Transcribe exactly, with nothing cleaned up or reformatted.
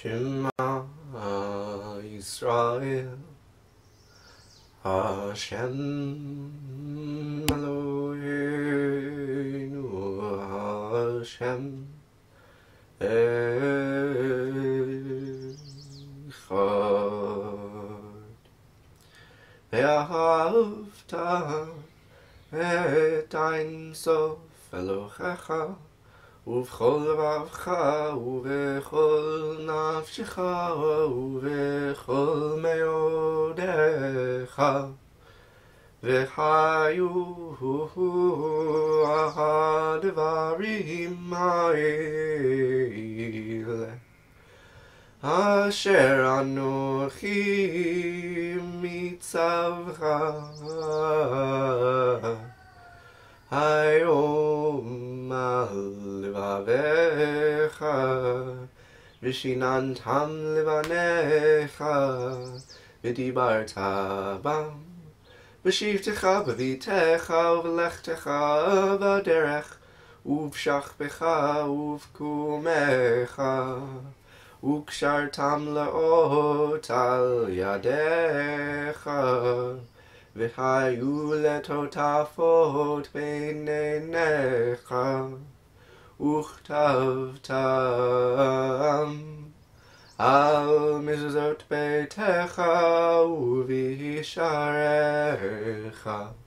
Shema Yisrael Hashem Eloheinu Hashem Echad Vahafta et Ein Sof Elohecha ובכל לבבך ובכל נפשך ובכל מאודיך וחיו הדברים האלה אשר אנוכי מצווך היום על לבביך ושיננתם לבניך ודיברת בם בשבתך בביתך ובלכתך בדרך ובשכבך ובקומך וקשרתם לאות על ידיך והיו לטוטפות בין עיניך וכתבתם על מזוזות ביתך ובשעריך